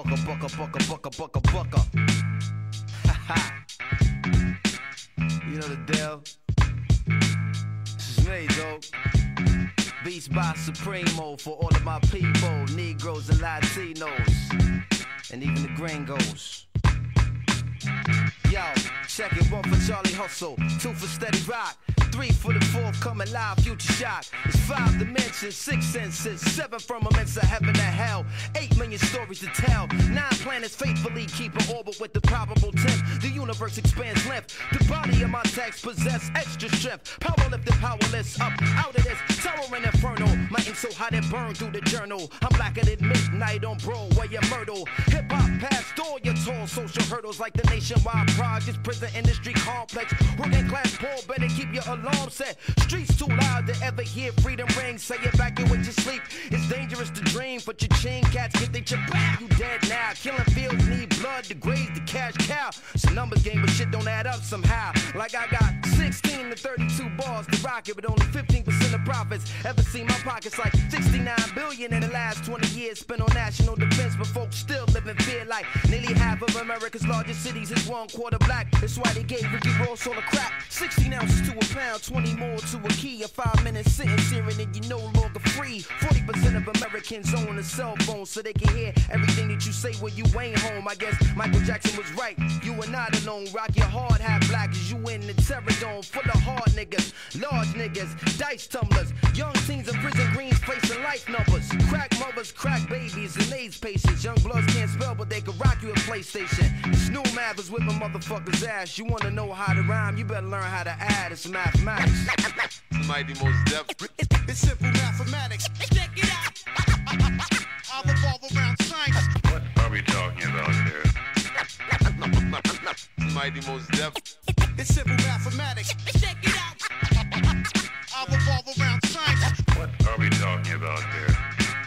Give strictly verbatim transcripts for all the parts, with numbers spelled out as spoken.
bucka, bucka, bucka, bucka, bucka, bucka. Ha ha. You know the deal. This is me, though. Beats by Supremo for all of my people, Negroes and Latinos, and even the gringos. Yo, check it, one for Charlie Hustle, two for Steady Rock, three for the fourth coming live, Future Shock. It's five dimensions, six senses, seven firmaments of heaven and hell, eight million stories to tell, nine planets faithfully keep an orbit with the probable tenth. The universe expands length, the body of my text possess extra strength. Power lifted, powerless, up out of this tower and inferno. My ink so hot it burned through the journal. I'm blacker than midnight on Broadway and Myrtle. Hip hop past all your tall social hurdles like the nationwide projects, prison industry complex. Working class poor, better keep your alarm set. Streets too loud to ever hear freedom ring. Say evacuate your sleep. It's dangerous to dream, but your chain cats get they chip back. You dead now. Killing fields need blood to graze the cash cow. It's a numbers game, but shit don't add up somehow. Like I got sixteen to thirty-two bars to rock it, but only fifteen percent of profits. Ever seen my pockets like sixty-nine billion in the last twenty years spent on national defense, but folks still live in fear like nearly half of America's largest cities is one quarter black. That's why they gave Ricky Ross all the crap. sixteen ounces to a pound, twenty more to a key. A five minute sentence hearing and you no longer free. forty percent of Americans own a cell phone so they can hear everything that you say when you ain't home. I guess Michael Jackson was right. You are not alone. Rock your hard hat black as you in the terror dome. Full of hard niggas, large niggas, dice tumblers. Young teens in prison greens facing life numbers. Crack mothers, crack babies, and AIDS patients. Young bloods can't spell, but they can rock you a PlayStation. Snoop Math is whipping motherfuckers' ass. You wanna know how to rhyme, you better learn how to add. It's mathematics. Mighty most def. It's simple mathematics. Check it out. I'll revolve around science. What are we talking about here? Mighty most def. It's simple mathematics. Check it out. I'll revolve around science. What are we talking about here?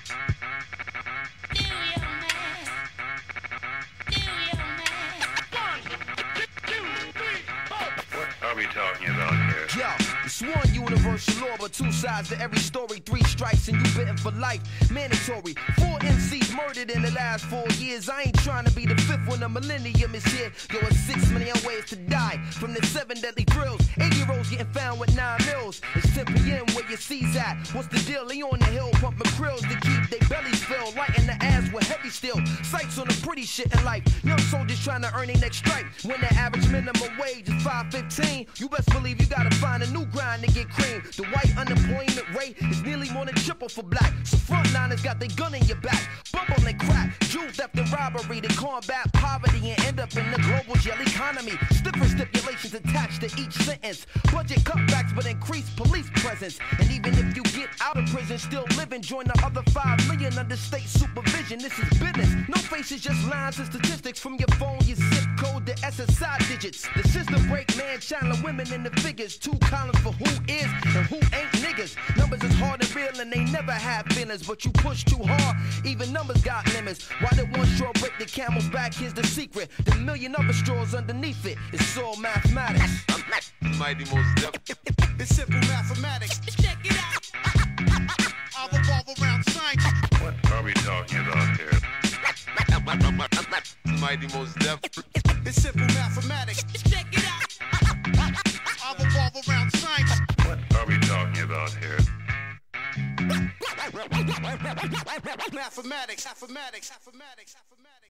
What are we talking about here? Yo, it's one universal law, but two sides to every story. Three strikes and you bitten for life. Mandatory. Four M Cs murdered in the last four years. I ain't trying to be the fifth when the millennium is here. Yo, it's six million ways to die from the seven deadly thrills. Eight-year-olds getting found with nine mils. It's ten P M where your C's at. What's the deal? They on the hill pumping krills to keep their bellies filled. Lighting the ass with heavy steel. Sights on the pretty shit in life. Young soldiers trying to earn their next strike. When the average minimum wage is five fifteen, you best believe you gotta find a new grind to get cream. The white unemployment rate is nearly more than triple for black. So frontliners got their gun in your back. Bubble and crack, jewel theft and robbery to combat poverty and end up in the global jail economy. Stiffer stipulations attached to each sentence. Budget cutbacks but increased police presence. And even if you get out of prison, still living, join the other five million under state supervision. This is business. No faces, just lines and statistics from your phone, your zip code, the S S I digits. The system break man, channeling women in the figures. Two columns for who is and who ain't niggas. Numbers is hard and real and they never have feelings, but you push too hard, even numbers got limits. Why did one straw break the camel's back? Here's the secret. The million other straws underneath it. It's all mathematics. Mighty most def. It's simple mathematics. Check it out. I'll revolve around science. What are we talking about here? Mighty most def. It's simple mathematics. Check it out. I'll revolve around science. What are we talking about here? Mathematics, mathematics, mathematics, mathematics.